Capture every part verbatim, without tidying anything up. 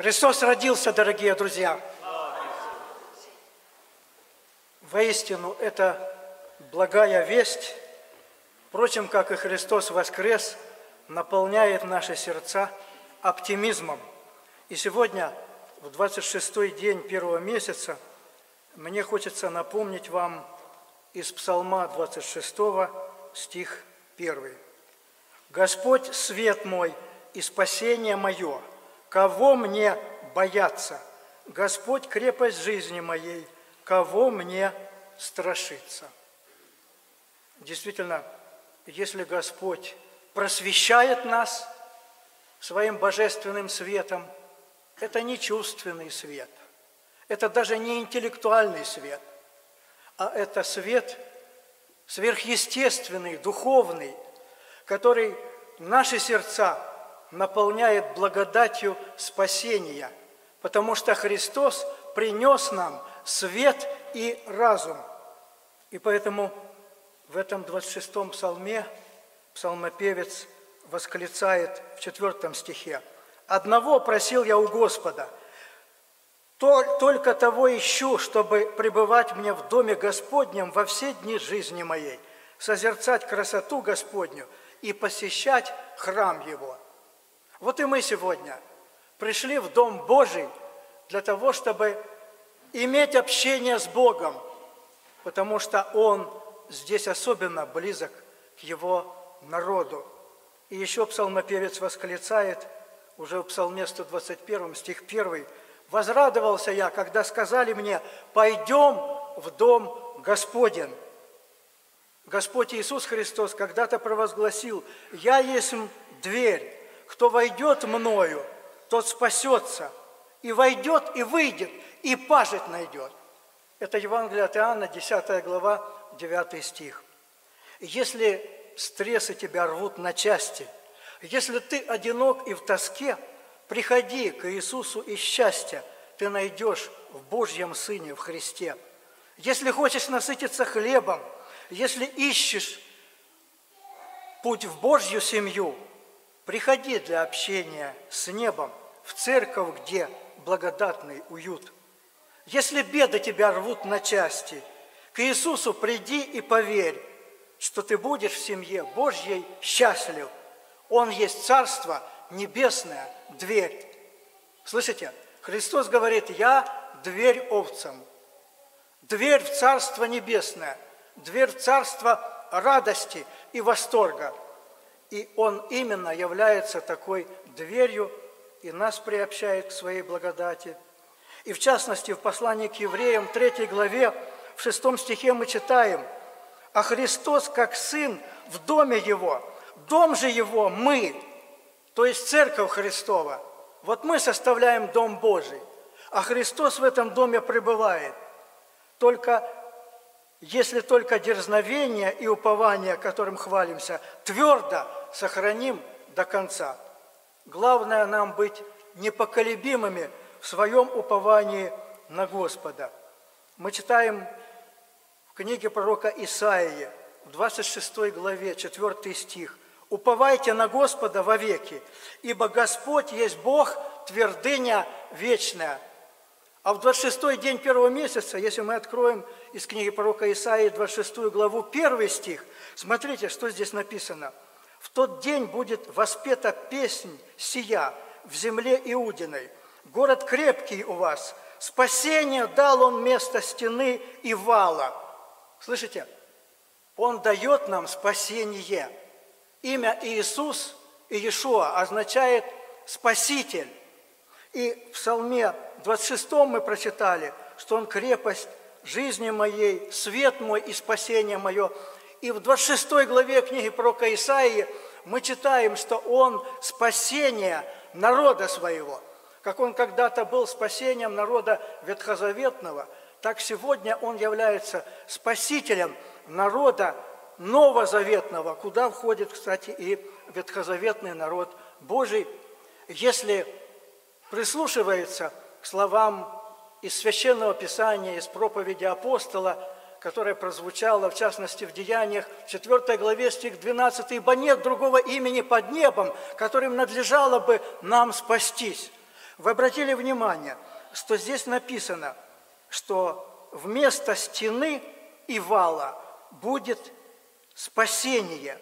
Христос родился, дорогие друзья. Воистину, это благая весть, впрочем, как и Христос воскрес, наполняет наши сердца оптимизмом. И сегодня, в двадцать шестой день первого месяца, мне хочется напомнить вам из Псалма двадцать шестого, стих первый. «Господь – свет мой и спасение мое, кого мне бояться? Господь – крепость жизни моей, кого мне страшиться?» Действительно, если Господь просвещает нас своим божественным светом, это не чувственный свет, это даже не интеллектуальный свет, а это свет сверхъестественный, духовный, который наши сердца наполняет благодатью спасения, потому что Христос принес нам свет и разум. И поэтому в этом двадцать шестом псалме псалмопевец восклицает в четвертом стихе: «Одного просил я у Господа, только того ищу, чтобы пребывать мне в доме Господнем во все дни жизни моей, созерцать красоту Господню и посещать храм Его». Вот и мы сегодня пришли в Дом Божий для того, чтобы иметь общение с Богом, потому что Он здесь особенно близок к Его народу. И еще псалмопевец восклицает уже в псалме сто двадцать первом, стих первый: «Возрадовался я, когда сказали мне: пойдем в дом Господень». Господь Иисус Христос когда-то провозгласил: «Я есть дверь, кто войдет мною, тот спасется, и войдет, и выйдет, и пажить найдет». Это Евангелие от Иоанна, десятая глава, девятый стих. Если стрессы тебя рвут на части, если ты одинок и в тоске, приходи к Иисусу, и счастье ты найдешь в Божьем Сыне, в Христе. Если хочешь насытиться хлебом, если ищешь путь в Божью семью, приходи для общения с небом, в церковь, где благодатный уют. Если беды тебя рвут на части, к Иисусу приди и поверь, что ты будешь в семье Божьей счастлив. Он есть Царство Небесное, дверь. Слышите? Христос говорит: «Я дверь овцам». Дверь в Царство Небесное, дверь в Царство радости и восторга. И Он именно является такой дверью и нас приобщает к своей благодати. И в частности, в послании к евреям, третьей главе, в шестом стихе мы читаем: «А Христос, как Сын, в доме Его, дом же Его мы», то есть Церковь Христова. Вот мы составляем Дом Божий, а Христос в этом доме пребывает. Только если только дерзновение и упование, которым хвалимся, твердо сохраним до конца. Главное нам быть непоколебимыми в своем уповании на Господа. Мы читаем в книге пророка Исаии, в двадцать шестой главе, четвёртый стих: «Уповайте на Господа вовеки, ибо Господь есть Бог, твердыня вечная». А в двадцать шестой день первого месяца, если мы откроем из книги пророка Исаии двадцать шестую главу, первый стих, смотрите, что здесь написано: «В тот день будет воспета песнь сия в земле Иудиной. Город крепкий у вас, спасение дал он место стены и вала». Слышите? Он дает нам спасение. Имя Иисус, Иешуа, означает «спаситель». И в Псалме двадцать шестом мы прочитали, что Он крепость жизни моей, свет мой и спасение мое. И в двадцать шестой главе книги пророка Исаии мы читаем, что Он спасение народа своего. Как Он когда-то был спасением народа ветхозаветного, так сегодня Он является спасителем народа новозаветного, куда входит, кстати, и ветхозаветный народ Божий, если прислушивается к словам из Священного Писания, из проповеди апостола, которая прозвучала, в частности, в Деяниях, в четвёртой главе, стих двенадцатый: «Ибо нет другого имени под небом, которым надлежало бы нам спастись». Вы обратили внимание, что здесь написано, что вместо стены и вала будет спасение.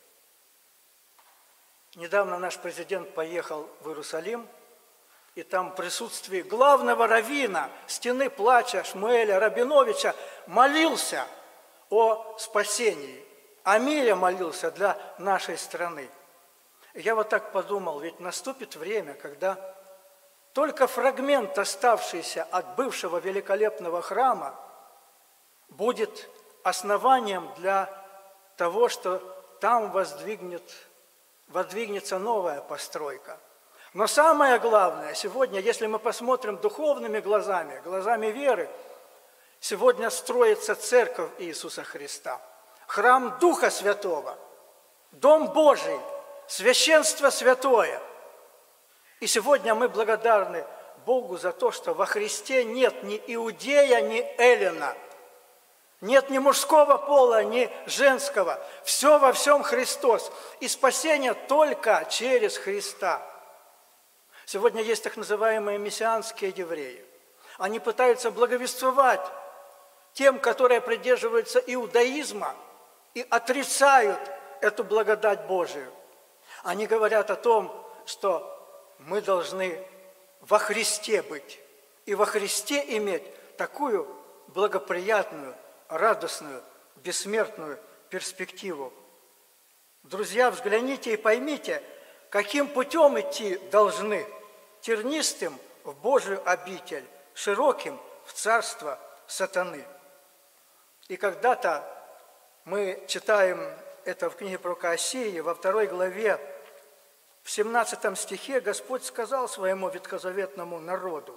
Недавно наш президент поехал в Иерусалим, и там в присутствии главного раввина стены плача Шмуэля Рабиновича молился о спасении. О мире молился для нашей страны. И я вот так подумал, ведь наступит время, когда только фрагмент, оставшийся от бывшего великолепного храма, будет основанием для того, что там воздвигнет, воздвигнется новая постройка. Но самое главное, сегодня, если мы посмотрим духовными глазами, глазами веры, сегодня строится церковь Иисуса Христа, храм Духа Святого, Дом Божий, священство святое. И сегодня мы благодарны Богу за то, что во Христе нет ни иудея, ни эллина, нет ни мужского пола, ни женского. Все во всем Христос. И спасение только через Христа. Сегодня есть так называемые мессианские евреи. Они пытаются благовествовать тем, которые придерживаются иудаизма и отрицают эту благодать Божию. Они говорят о том, что мы должны во Христе быть и во Христе иметь такую благоприятную, радостную, бессмертную перспективу. Друзья, взгляните и поймите, каким путем идти должны: тернистым в Божию обитель, широким в царство сатаны. И когда-то мы читаем это в книге пророка Осии, во второй главе, в семнадцатом стихе Господь сказал своему ветхозаветному народу,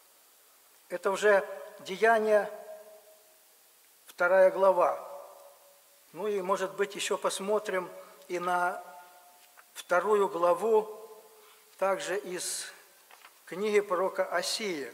это уже Деяния, вторая глава. Ну и, может быть, еще посмотрим и на вторую главу, также из книги пророка Осии.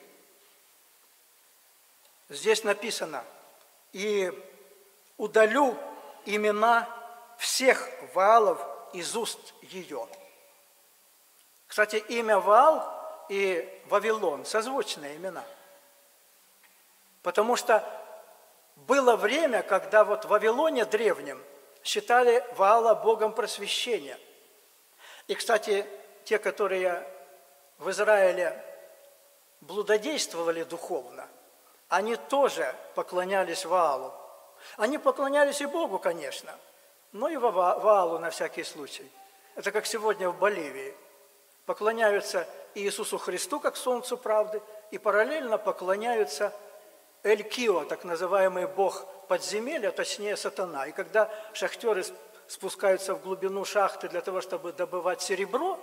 Здесь написано: «И удалю имена всех Ваалов из уст ее». Кстати, имя Ваал и Вавилон – созвучные имена. Потому что было время, когда вот в Вавилоне древнем считали Ваала богом просвещения. И, кстати, те, которые в Израиле блудодействовали духовно, они тоже поклонялись Ваалу. Они поклонялись и Богу, конечно, но и Ваалу на всякий случай. Это как сегодня в Боливии. Поклоняются Иисусу Христу, как Солнцу правды, и параллельно поклоняются Эль-Кио, так называемый бог подземелья, точнее сатана. И когда шахтеры спускаются в глубину шахты для того, чтобы добывать серебро,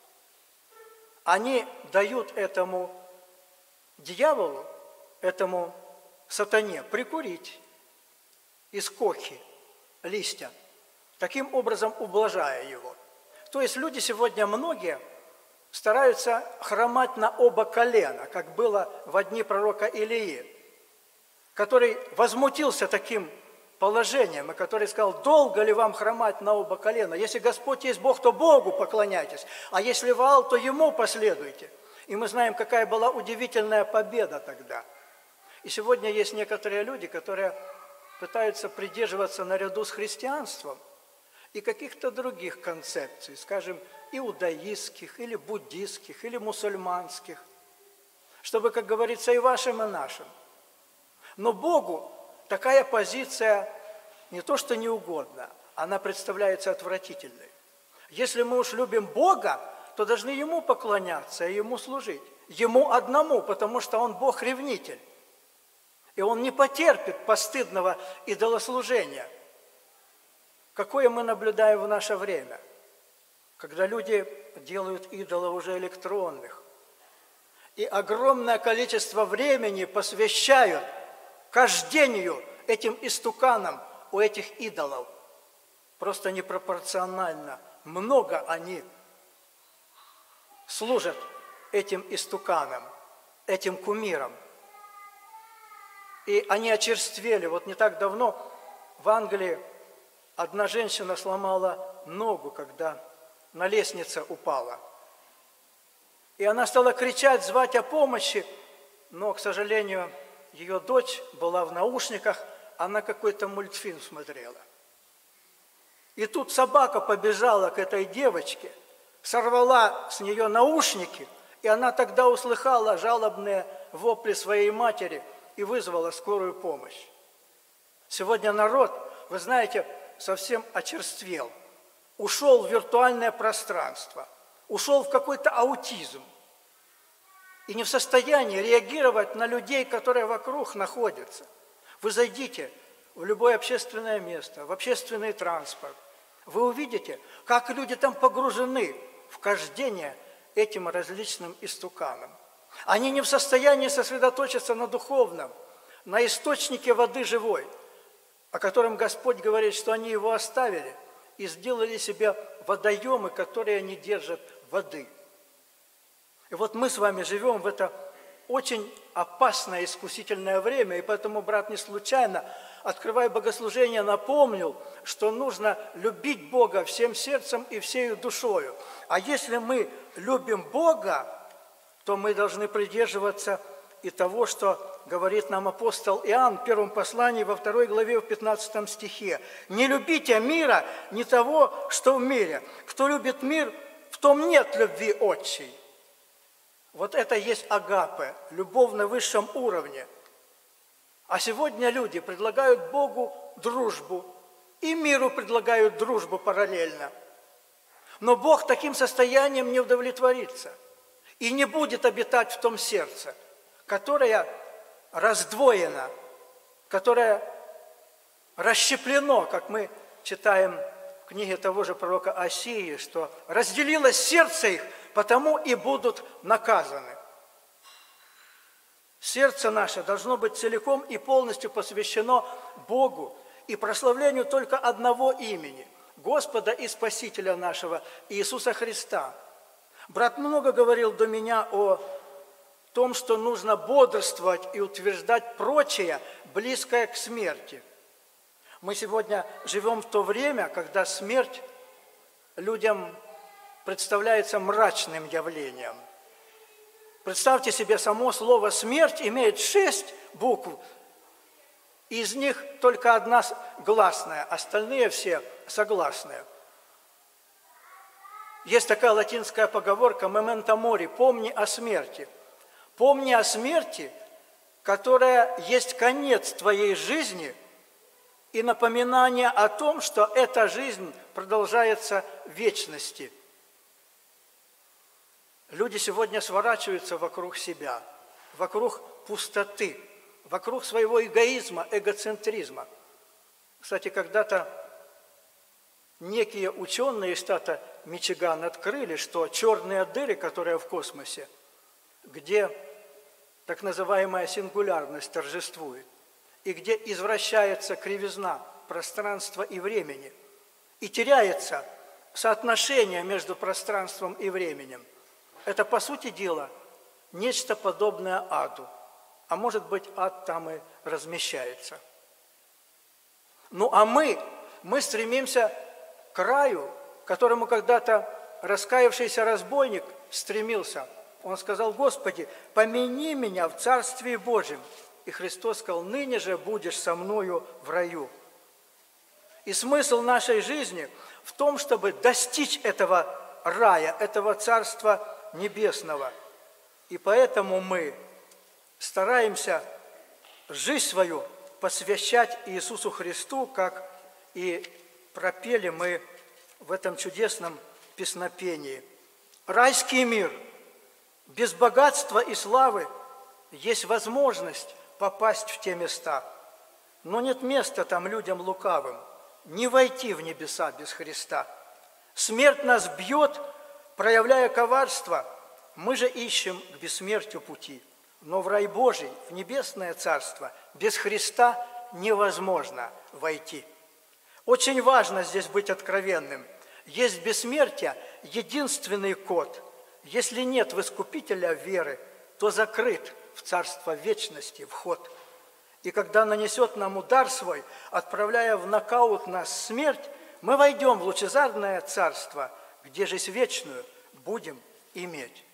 они дают этому дьяволу, этому сатане прикурить из кохи листья, таким образом ублажая его. То есть люди сегодня многие стараются хромать на оба колена, как было во дни пророка Илии, который возмутился таким положением, и который сказал: долго ли вам хромать на оба колена? Если Господь есть Бог, то Богу поклоняйтесь, а если Ваал, то Ему последуйте. И мы знаем, какая была удивительная победа тогда. И сегодня есть некоторые люди, которые пытаются придерживаться наряду с христианством и каких-то других концепций, скажем, иудаистских, или буддистских, или мусульманских, чтобы, как говорится, и вашим, и нашим. Но Богу такая позиция не то что не угодна, она представляется отвратительной. Если мы уж любим Бога, то должны Ему поклоняться и Ему служить. Ему одному, потому что Он Бог-ревнитель. И Он не потерпит постыдного идолослужения, какое мы наблюдаем в наше время, когда люди делают идолов уже электронных, и огромное количество времени посвящают кождению этим истуканам у этих идолов. Просто непропорционально много они служат этим истуканам, этим кумирам. И они очерствели. Вот не так давно в Англии одна женщина сломала ногу, когда на лестнице упала. И она стала кричать, звать о помощи, но, к сожалению, ее дочь была в наушниках, она какой-то мультфильм смотрела. И тут собака побежала к этой девочке, сорвала с нее наушники, и она тогда услыхала жалобные вопли своей матери и вызвала скорую помощь. Сегодня народ, вы знаете, совсем очерствел, ушел в виртуальное пространство, ушел в какой-то аутизм и не в состоянии реагировать на людей, которые вокруг находятся. Вы зайдите в любое общественное место, в общественный транспорт, вы увидите, как люди там погружены в кождение этим различным истуканам. Они не в состоянии сосредоточиться на духовном, на источнике воды живой, о котором Господь говорит, что они его оставили и сделали себе водоемы, которые не держат воды. И вот мы с вами живем в это очень опасное искусительное время, и поэтому, брат, не случайно, открывая богослужение, напомнил, что нужно любить Бога всем сердцем и всею душою. А если мы любим Бога, то мы должны придерживаться и того, что говорит нам апостол Иоанн в первом послании во второй главе в пятнадцатом стихе. «Не любите мира, не того, что в мире. Кто любит мир, в том нет любви отчей». Вот это есть агапе, любовь на высшем уровне. А сегодня люди предлагают Богу дружбу, и миру предлагают дружбу параллельно. Но Бог таким состоянием не удовлетворится и не будет обитать в том сердце, которое раздвоено, которое расщеплено, как мы читаем в книге того же пророка Осии, что разделилось сердце их, потому и будут наказаны. Сердце наше должно быть целиком и полностью посвящено Богу и прославлению только одного имени – Господа и Спасителя нашего Иисуса Христа. Брат много говорил до меня о том, что нужно бодрствовать и утверждать прочее, близкое к смерти. Мы сегодня живем в то время, когда смерть людям представляется мрачным явлением. Представьте себе, само слово «смерть» имеет шесть букв, из них только одна гласная, остальные все согласные. Есть такая латинская поговорка «memento mori» – «помни о смерти». Помни о смерти, которая есть конец твоей жизни, и напоминание о том, что эта жизнь продолжается в вечности. Люди сегодня сворачиваются вокруг себя, вокруг пустоты, вокруг своего эгоизма, эгоцентризма. Кстати, когда-то некие ученые из штата Мичиган открыли, что черные дыры, которые в космосе, где так называемая сингулярность торжествует, и где извращается кривизна пространства и времени, и теряется соотношение между пространством и временем, это, по сути дела, нечто подобное аду. А может быть, ад там и размещается. Ну, а мы, мы стремимся к раю, к которому когда-то раскаявшийся разбойник стремился. Он сказал: «Господи, помяни меня в Царстве Божьем». И Христос сказал: «Ныне же будешь со мною в раю». И смысл нашей жизни в том, чтобы достичь этого рая, этого Царства Небесного. И поэтому мы стараемся жизнь свою посвящать Иисусу Христу, как и пропели мы в этом чудесном песнопении. Райский мир, без богатства и славы есть возможность попасть в те места, но нет места там людям лукавым, не войти в небеса без Христа. Смерть нас бьет, проявляя коварство, мы же ищем к бессмертию пути. Но в рай Божий, в небесное царство, без Христа невозможно войти. Очень важно здесь быть откровенным. Есть бессмертие – единственный код. Если нет в Искупителя веры, то закрыт в царство вечности вход. И когда нанесет нам удар свой, отправляя в нокаут нас смерть, мы войдем в лучезарное царство, где жизнь вечную будем иметь.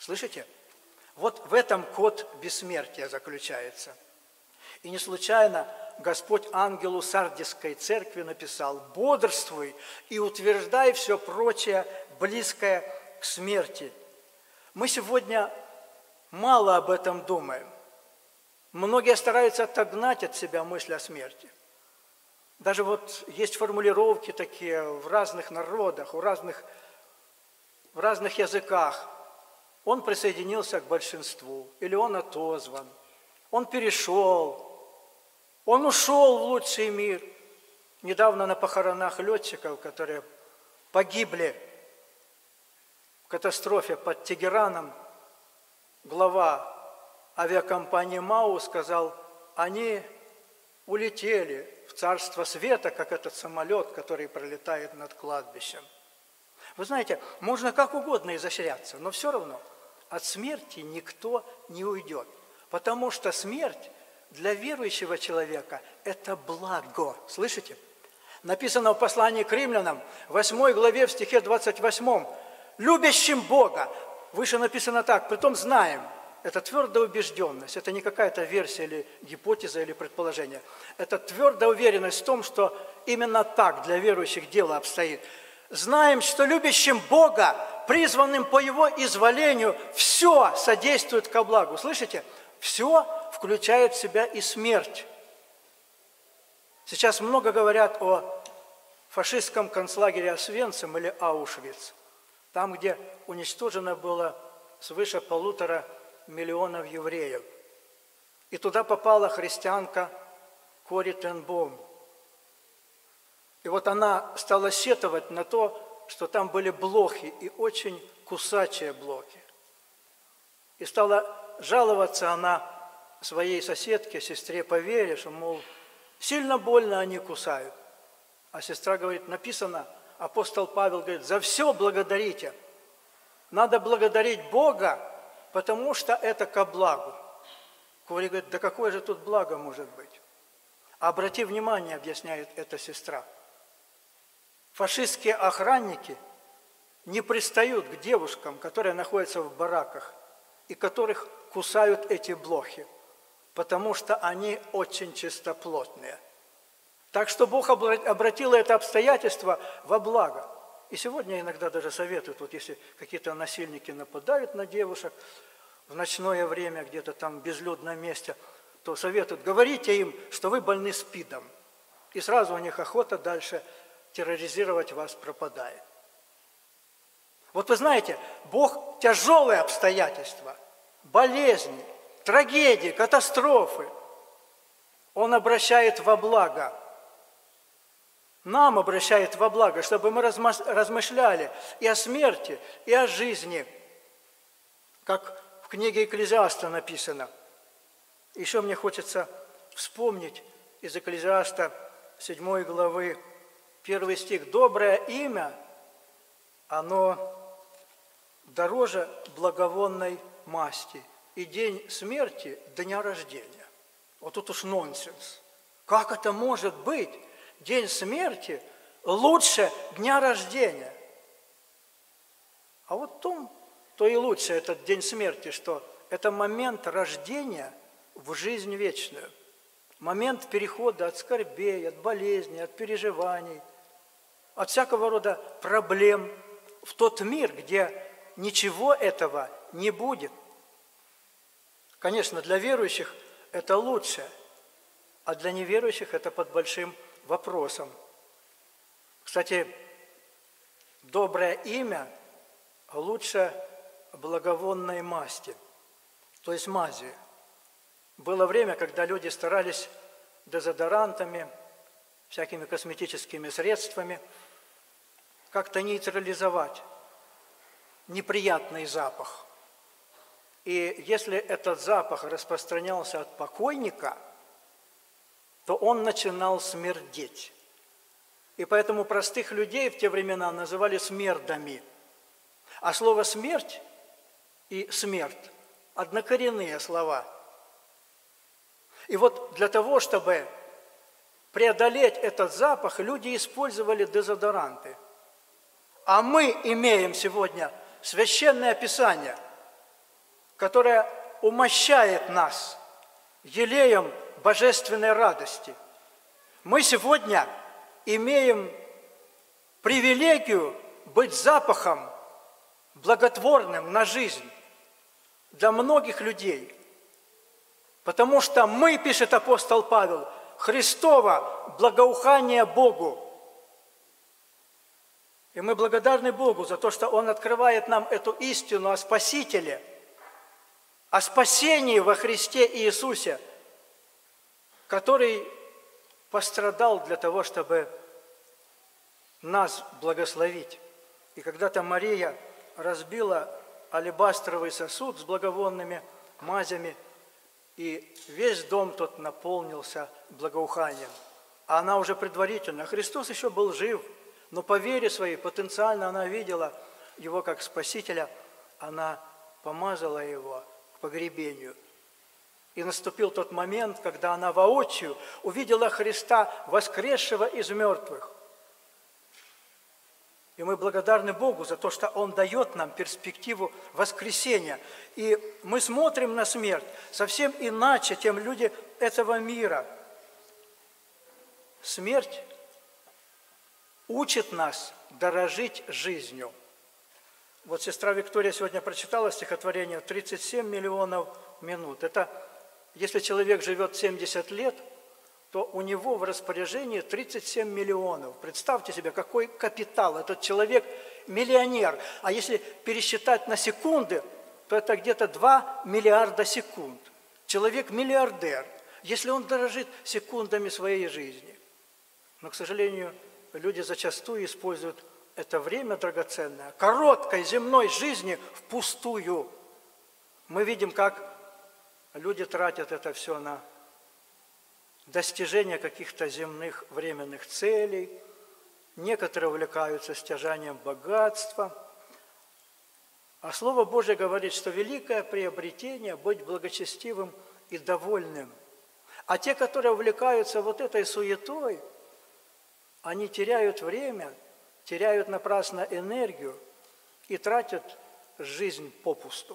Слышите? Вот в этом код бессмертия заключается. И не случайно Господь ангелу Сардисской церкви написал: «Бодрствуй и утверждай все прочее, близкое к смерти». Мы сегодня мало об этом думаем. Многие стараются отогнать от себя мысль о смерти. Даже вот есть формулировки такие в разных народах, в разных, в разных языках. Он присоединился к большинству, или он отозван, он перешел, он ушел в лучший мир. Недавно на похоронах летчиков, которые погибли в катастрофе под Тегераном, глава авиакомпании МАУ сказал: они улетели в царство света, как этот самолет, который пролетает над кладбищем. Вы знаете, можно как угодно изощряться, но все равно от смерти никто не уйдет, потому что смерть для верующего человека – это благо. Слышите? Написано в послании к римлянам, восьмой главе, в стихе двадцать восьмом: «Любящим Бога». Выше написано так: «Притом знаем». Это твердая убежденность, это не какая-то версия или гипотеза или предположение. Это твердая уверенность в том, что именно так для верующих дело обстоит. Знаем, что любящим Бога, призванным по Его изволению, все содействует ко благу. Слышите? Все включает в себя и смерть. Сейчас много говорят о фашистском концлагере Освенцим или Аушвиц, там, где уничтожено было свыше полутора миллионов евреев. И туда попала христианка Кори Тен Бом. И вот она стала сетовать на то, что там были блохи, и очень кусачие блохи. И стала жаловаться она своей соседке, сестре по вере, что, мол, сильно больно они кусают. А сестра говорит: написано, апостол Павел говорит: за все благодарите. Надо благодарить Бога, потому что это ко благу. Кори говорит: да какое же тут благо может быть? Обрати внимание, объясняет эта сестра. Фашистские охранники не пристают к девушкам, которые находятся в бараках и которых кусают эти блохи, потому что они очень чистоплотные. Так что Бог обратил это обстоятельство во благо. И сегодня иногда даже советуют, вот если какие-то насильники нападают на девушек в ночное время, где-то там в безлюдном месте, то советуют: говорите им, что вы больны СПИДом. И сразу у них охота дальше терроризировать вас пропадает. Вот вы знаете, Бог тяжелые обстоятельства, болезни, трагедии, катастрофы Он обращает во благо. Нам обращает во благо, чтобы мы размышляли и о смерти, и о жизни, как в книге Экклезиаста написано. Еще мне хочется вспомнить из Экклезиаста седьмой главы, первый стих: «Доброе имя, оно дороже благовонной масти, и день смерти – дня рождения». Вот тут уж нонсенс. Как это может быть? День смерти лучше дня рождения. А вот том, то и лучше этот день смерти, что это момент рождения в жизнь вечную. Момент перехода от скорбей, от болезней, от переживаний, от всякого рода проблем в тот мир, где ничего этого не будет. Конечно, для верующих это лучше, а для неверующих это под большим вопросом. Кстати, доброе имя лучше благовонной масти, то есть мази. Было время, когда люди старались дезодорантами, всякими косметическими средствами как-то нейтрализовать неприятный запах. И если этот запах распространялся от покойника, то он начинал смердеть. И поэтому простых людей в те времена называли смердами. А слово «смерть» и «смерть» – однокоренные слова. И вот для того, чтобы преодолеть этот запах, люди использовали дезодоранты. А мы имеем сегодня Священное Писание, которая умощает нас елеем божественной радости. Мы сегодня имеем привилегию быть запахом благотворным на жизнь для многих людей. Потому что мы, пишет апостол Павел, Христово благоухание Богу. И мы благодарны Богу за то, что Он открывает нам эту истину о Спасителе, о спасении во Христе Иисусе, который пострадал для того, чтобы нас благословить. И когда-то Мария разбила алебастровый сосуд с благовонными мазями, и весь дом тот наполнился благоуханием. А она уже предварительно, Христос еще был жив, но по вере своей потенциально она видела Его как Спасителя, она помазала Его к погребению. И наступил тот момент, когда она воочию увидела Христа, воскресшего из мертвых. И мы благодарны Богу за то, что Он дает нам перспективу воскресения. И мы смотрим на смерть совсем иначе, чем люди этого мира. Смерть учит нас дорожить жизнью. Вот сестра Виктория сегодня прочитала стихотворение «тридцать семь миллионов минут». Это, если человек живет семьдесят лет, то у него в распоряжении тридцать семь миллионов. Представьте себе, какой капитал. Этот человек миллионер. А если пересчитать на секунды, то это где-то два миллиарда секунд. Человек миллиардер, если он дорожит секундами своей жизни. Но, к сожалению, люди зачастую используют это время драгоценное, короткой земной жизни впустую. Мы видим, как люди тратят это все на достижение каких-то земных временных целей. Некоторые увлекаются стяжанием богатства. А Слово Божие говорит, что великое приобретение – быть благочестивым и довольным. А те, которые увлекаются вот этой суетой, они теряют время, теряют напрасно энергию и тратят жизнь попусту.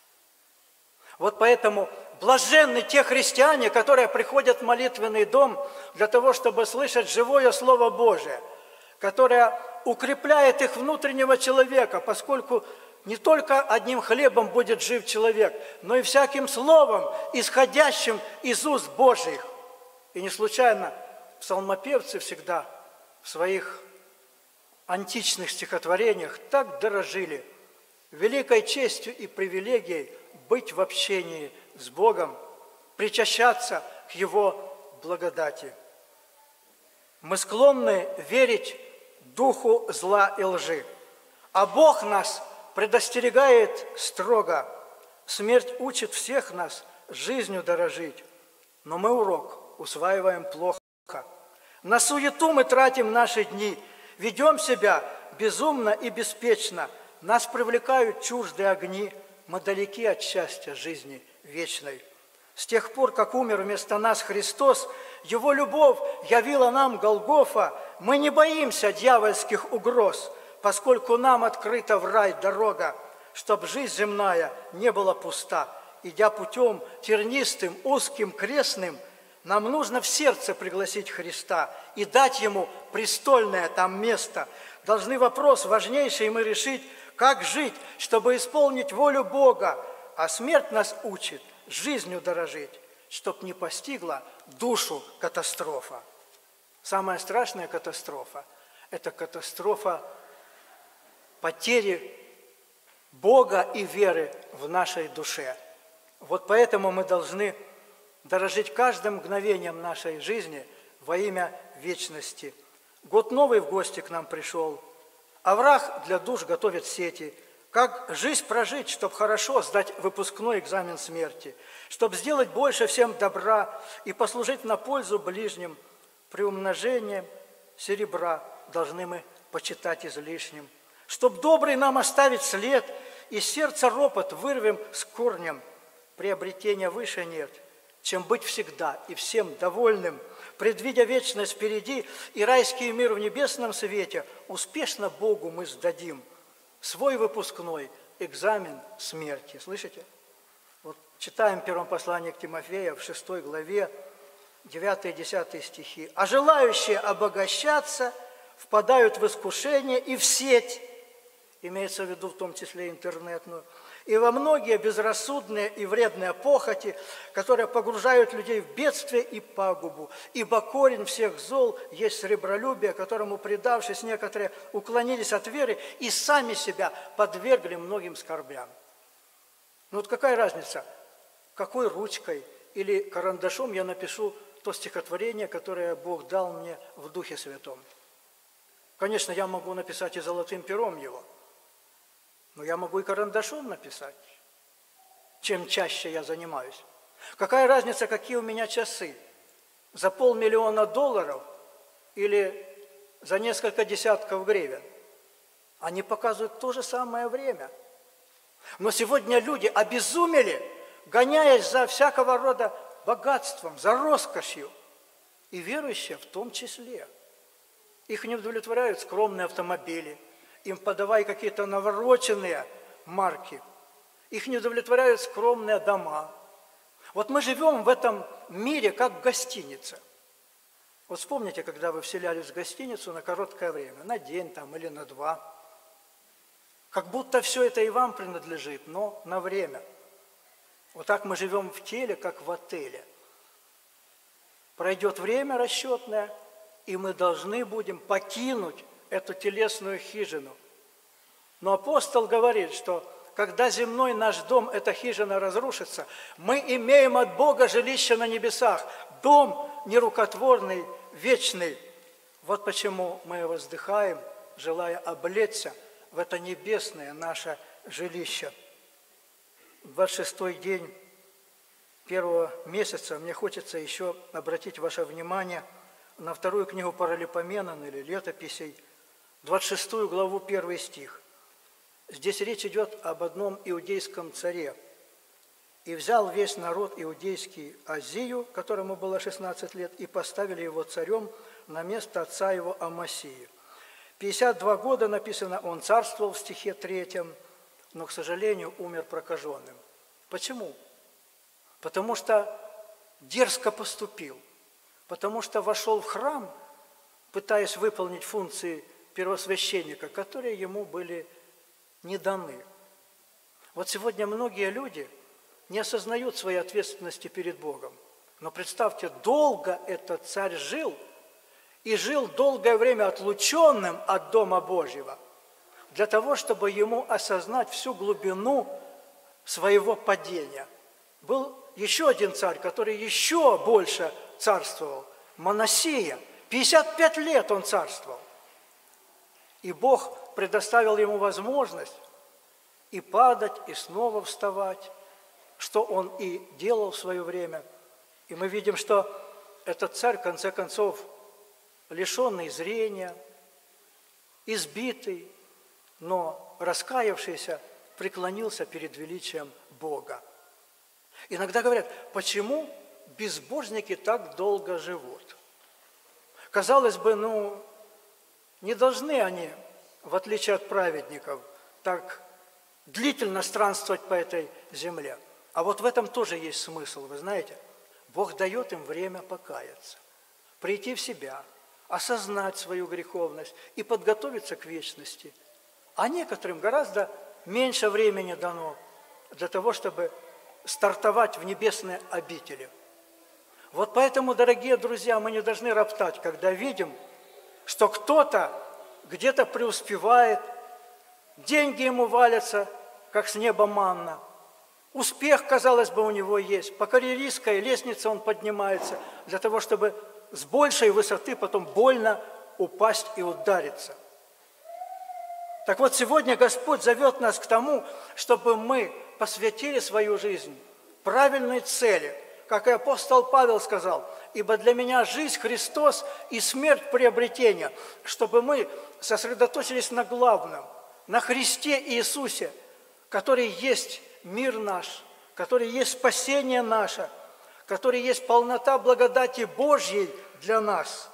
Вот поэтому блаженны те христиане, которые приходят в молитвенный дом для того, чтобы слышать живое Слово Божие, которое укрепляет их внутреннего человека, поскольку не только одним хлебом будет жив человек, но и всяким словом, исходящим из уст Божьих. И не случайно псалмопевцы всегда в своих античных стихотворениях так дорожили великой честью и привилегией быть в общении с Богом, причащаться к Его благодати. Мы склонны верить духу зла и лжи, а Бог нас предостерегает строго. Смерть учит всех нас жизнью дорожить, но мы урок усваиваем плохо. На суету мы тратим наши дни, ведем себя безумно и беспечно, нас привлекают чуждые огни, мы далеки от счастья жизни вечной. С тех пор, как умер вместо нас Христос, Его любовь явила нам Голгофа, мы не боимся дьявольских угроз, поскольку нам открыта в рай дорога, чтоб жизнь земная не была пуста. Идя путем тернистым, узким, крестным, нам нужно в сердце пригласить Христа и дать Ему престольное там место. Должны вопрос важнейший мы решить, как жить, чтобы исполнить волю Бога, а смерть нас учит жизнью дорожить, чтоб не постигла душу катастрофа. Самая страшная катастрофа – это катастрофа потери Бога и веры в нашей душе. Вот поэтому мы должны дорожить каждым мгновением нашей жизни во имя вечности. Год новый в гости к нам пришел, а враг для душ готовит сети. Как жизнь прожить, чтобы хорошо сдать выпускной экзамен смерти, чтобы сделать больше всем добра и послужить на пользу ближним. Приумножением серебра должны мы почитать излишним. Чтоб добрый нам оставить след, и сердца ропот вырвем с корнем. Приобретения выше нет, чем быть всегда и всем довольным, предвидя вечность впереди и райский мир в небесном свете, успешно Богу мы сдадим свой выпускной экзамен смерти. Слышите? Вот читаем в первом послании к Тимофею в шестой главе, девятый и десятый стихи. «А желающие обогащаться впадают в искушение и в сеть», имеется в виду в том числе интернетную, «и во многие безрассудные и вредные похоти, которые погружают людей в бедствие и пагубу. Ибо корень всех зол есть сребролюбие, которому, предавшись, некоторые уклонились от веры и сами себя подвергли многим скорбям». Ну вот какая разница, какой ручкой или карандашом я напишу то стихотворение, которое Бог дал мне в Духе Святом. Конечно, я могу написать и золотым пером его, но я могу и карандашом написать, чем чаще я занимаюсь. Какая разница, какие у меня часы? За полмиллиона долларов или за несколько десятков гривен? Они показывают то же самое время. Но сегодня люди обезумели, гоняясь за всякого рода богатством, за роскошью, и верующие в том числе. Их не удовлетворяют скромные автомобили, им подавай какие-то навороченные марки. Их не удовлетворяют скромные дома. Вот мы живем в этом мире, как гостиница. Вот вспомните, когда вы вселялись в гостиницу на короткое время, на день там или на два. Как будто все это и вам принадлежит, но на время. Вот так мы живем в теле, как в отеле. Пройдет время расчетное, и мы должны будем покинуть эту телесную хижину. Но апостол говорит, что когда земной наш дом, эта хижина разрушится, мы имеем от Бога жилище на небесах, дом нерукотворный, вечный. Вот почему мы воздыхаем, желая облечься в это небесное наше жилище. двадцать шестой день первого месяца мне хочется еще обратить ваше внимание на вторую книгу Паралипоменон или Летописей, двадцать шестую главу, первый стих. Здесь речь идет об одном иудейском царе. «И взял весь народ иудейский Азию, которому было шестнадцать лет, и поставили его царем на место отца его Амасии. пятьдесят два года, написано, он царствовал в стихе третьем, но, к сожалению, умер прокаженным». Почему? Потому что дерзко поступил, потому что вошел в храм, пытаясь выполнить функции первосвященника, которые ему были не даны. Вот сегодня многие люди не осознают своей ответственности перед Богом. Но представьте, долго этот царь жил, и жил долгое время отлученным от Дома Божьего, для того, чтобы ему осознать всю глубину своего падения. Был еще один царь, который еще больше царствовал, Манасия. пятьдесят пять лет он царствовал. И Бог предоставил ему возможность и падать, и снова вставать, что он и делал в свое время. И мы видим, что этот царь, в конце концов, лишенный зрения, избитый, но раскаявшийся, преклонился перед величием Бога. Иногда говорят, почему безбожники так долго живут? Казалось бы, ну, не должны они, в отличие от праведников, так длительно странствовать по этой земле. А вот в этом тоже есть смысл, вы знаете. Бог дает им время покаяться, прийти в себя, осознать свою греховность и подготовиться к вечности. А некоторым гораздо меньше времени дано для того, чтобы стартовать в небесные обители. Вот поэтому, дорогие друзья, мы не должны роптать, когда видим, что кто-то где-то преуспевает, деньги ему валятся, как с неба манна. Успех, казалось бы, у него есть. По карьеристской лестнице он поднимается для того, чтобы с большей высоты потом больно упасть и удариться. Так вот, сегодня Господь зовет нас к тому, чтобы мы посвятили свою жизнь правильной цели. Как и апостол Павел сказал, «Ибо для меня жизнь Христос и смерть приобретение», чтобы мы сосредоточились на главном, на Христе Иисусе, который есть мир наш, который есть спасение наше, который есть полнота благодати Божьей для нас.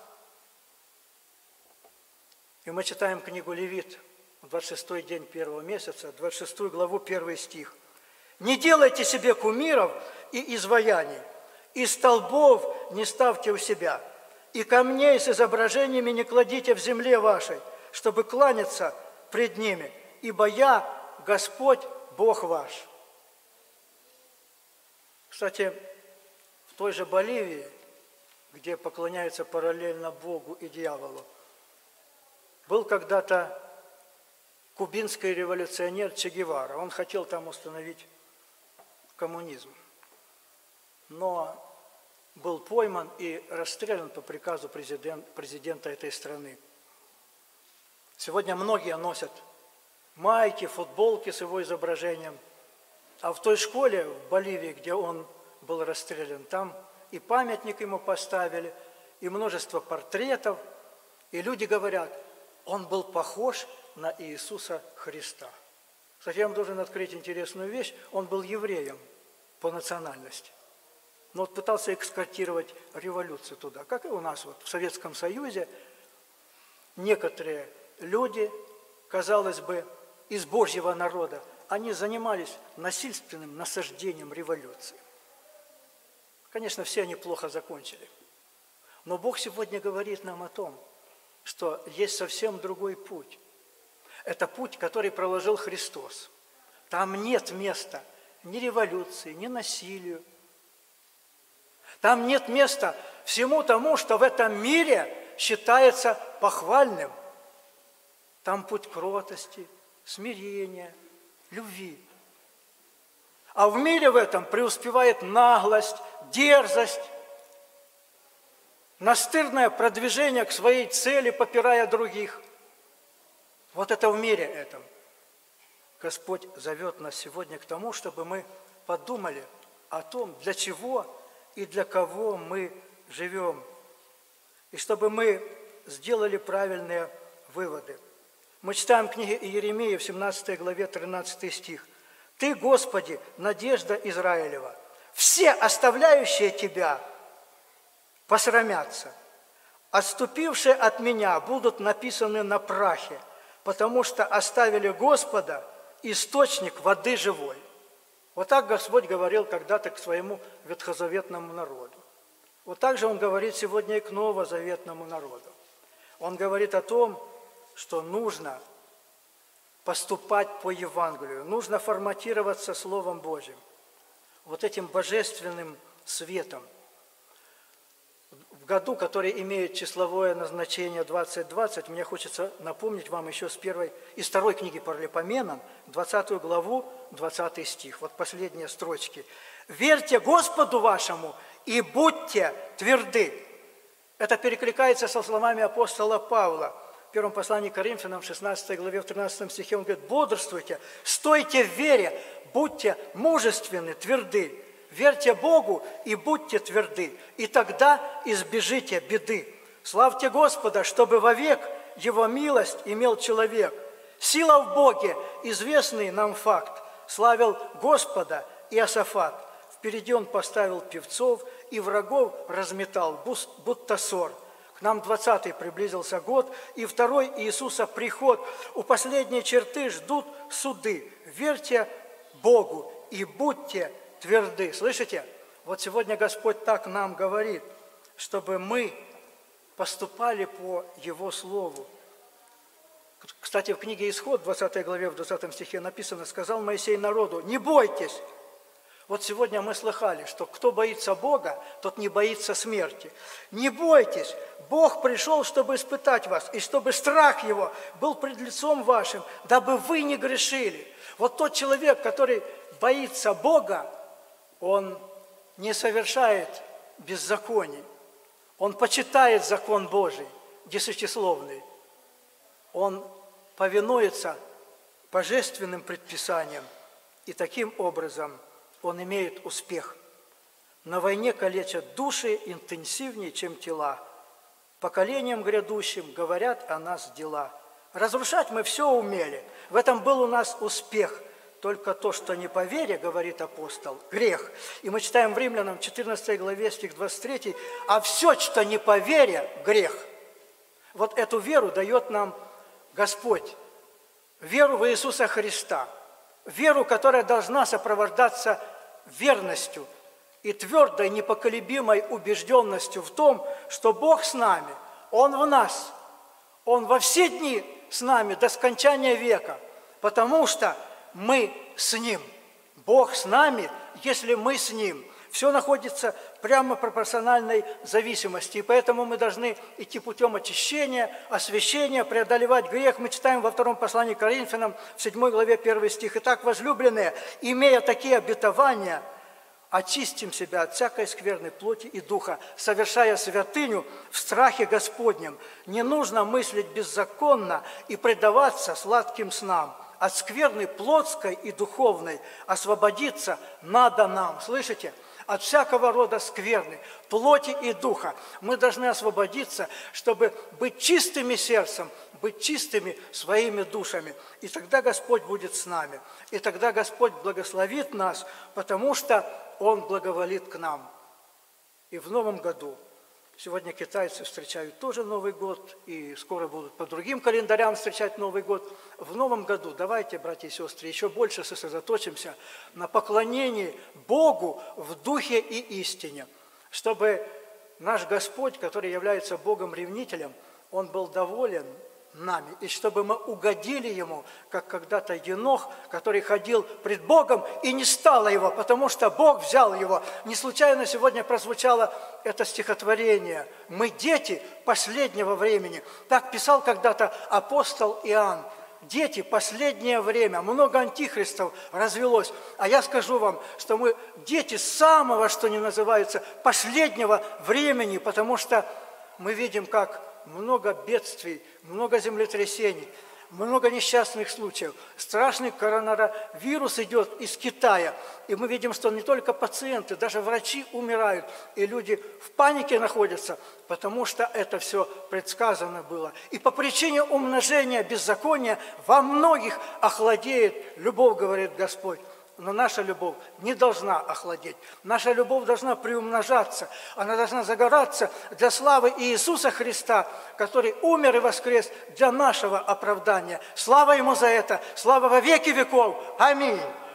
И мы читаем книгу Левит, двадцать шестой день первого месяца, двадцать шестую главу, первый стих. Не делайте себе кумиров и изваяний, и столбов не ставьте у себя, и камней с изображениями не кладите в земле вашей, чтобы кланяться пред ними, ибо я, Господь, Бог ваш». Кстати, в той же Боливии, где поклоняются параллельно Богу и дьяволу, был когда-то кубинский революционер Че Гевара. Он хотел там установить коммунизм, но был пойман и расстрелян по приказу президент, президента этой страны. Сегодня многие носят майки, футболки с его изображением, а в той школе в Боливии, где он был расстрелян, там и памятник ему поставили, и множество портретов, и люди говорят, он был похож на Иисуса Христа. Кстати, я вам должен открыть интересную вещь, он был евреем по национальности, но вот пытался экскортировать революцию туда, как и у нас вот в Советском Союзе. Некоторые люди, казалось бы, из Божьего народа, они занимались насильственным насаждением революции. Конечно, все они плохо закончили. Но Бог сегодня говорит нам о том, что есть совсем другой путь. Это путь, который проложил Христос. Там нет места ни революции, ни насилию. Там нет места всему тому, что в этом мире считается похвальным. Там путь кротости, смирения, любви. А в мире в этом преуспевает наглость, дерзость, настырное продвижение к своей цели, попирая других. Вот это в мире этом. Господь зовет нас сегодня к тому, чтобы мы подумали о том, для чего и для кого мы живем, и чтобы мы сделали правильные выводы. Мы читаем в книге Иеремии в семнадцатой главе тринадцатый стих. «Ты, Господи, надежда Израилева, все оставляющие Тебя посрамятся, отступившие от Меня будут написаны на прахе, потому что оставили Господа, источник воды живой». Вот так Господь говорил когда-то к своему ветхозаветному народу. Вот так же Он говорит сегодня и к новозаветному народу. Он говорит о том, что нужно поступать по Евангелию, нужно форматироваться Словом Божьим, вот этим божественным светом. В году, который имеет числовое назначение двадцать двадцать, мне хочется напомнить вам еще с первой, из второй книги Паралипоменам, двадцатую главу, двадцатый стих, вот последние строчки. «Верьте Господу вашему и будьте тверды». Это перекликается со словами апостола Павла. В первом послании к Коринфянам, в шестнадцатой главе, в тринадцатом стихе он говорит: «Бодрствуйте, стойте в вере, будьте мужественны, тверды, верьте Богу и будьте тверды, и тогда избежите беды. Славьте Господа, чтобы вовек Его милость имел человек. Сила в Боге, известный нам факт, славил Господа Иосафат. Впереди он поставил певцов и врагов разметал, будто сор». К нам двадцатый приблизился год, и второй Иисуса приход. У последней черты ждут суды. Верьте Богу и будьте тверды. Слышите? Вот сегодня Господь так нам говорит, чтобы мы поступали по Его Слову. Кстати, в книге Исход, в двадцатой главе, в двадцатом стихе написано: «Сказал Моисей народу: не бойтесь». Вот сегодня мы слыхали, что кто боится Бога, тот не боится смерти. Не бойтесь, Бог пришел, чтобы испытать вас, и чтобы страх Его был пред лицом вашим, дабы вы не грешили. Вот тот человек, который боится Бога, он не совершает беззаконий, он почитает закон Божий, десятисловный, он повинуется божественным предписаниям, и таким образом он имеет успех. На войне калечат души интенсивнее, чем тела. Поколениям грядущим говорят о нас дела. Разрушать мы все умели, в этом был у нас успех. Только то, что не по вере, говорит апостол, грех. И мы читаем в Римлянам четырнадцатой главе, стих двадцать третий, а все, что не по вере, грех. Вот эту веру дает нам Господь, веру в Иисуса Христа. веру, которая должна сопровождаться верностью и твердой, непоколебимой убежденностью в том, что Бог с нами, Он в нас, Он во все дни с нами до скончания века, потому что мы с Ним. Бог с нами, если мы с Ним. Все находится прямо в пропорциональной зависимости, и поэтому мы должны идти путем очищения, освящения, преодолевать грех. Мы читаем во втором послании к Коринфянам, в седьмой главе, первый стих. «Итак, возлюбленные, имея такие обетования, очистим себя от всякой скверной плоти и духа, совершая святыню в страхе Господнем. Не нужно мыслить беззаконно и предаваться сладким снам. От скверны плотской и духовной освободиться надо нам». Слышите? От всякого рода скверны, плоти и духа. Мы должны освободиться, чтобы быть чистыми сердцем, быть чистыми своими душами. И тогда Господь будет с нами. И тогда Господь благословит нас, потому что Он благоволит к нам. И в новом году, сегодня китайцы встречают тоже Новый год, и скоро будут по другим календарям встречать Новый год. В новом году давайте, братья и сестры, еще больше сосредоточимся на поклонении Богу в духе и истине, чтобы наш Господь, который является Богом-ревнителем, Он был доволен нами, и чтобы мы угодили Ему, как когда-то Енох, который ходил пред Богом, и не стало его, потому что Бог взял его. Не случайно сегодня прозвучало это стихотворение «Мы дети последнего времени». Так писал когда-то апостол Иоанн. Дети, последнее время, много антихристов развелось. А я скажу вам, что мы дети самого, что ни называется, последнего времени, потому что мы видим, как много бедствий, много землетрясений, много несчастных случаев. Страшный коронавирус идет из Китая. И мы видим, что не только пациенты, даже врачи умирают. И люди в панике находятся, потому что это все предсказано было. И по причине умножения беззакония во многих охладеет любовь, говорит Господь. Но наша любовь не должна охладеть. Наша любовь должна приумножаться. Она должна загораться для славы Иисуса Христа, который умер и воскрес для нашего оправдания. Слава Ему за это! Слава во веки веков! Аминь!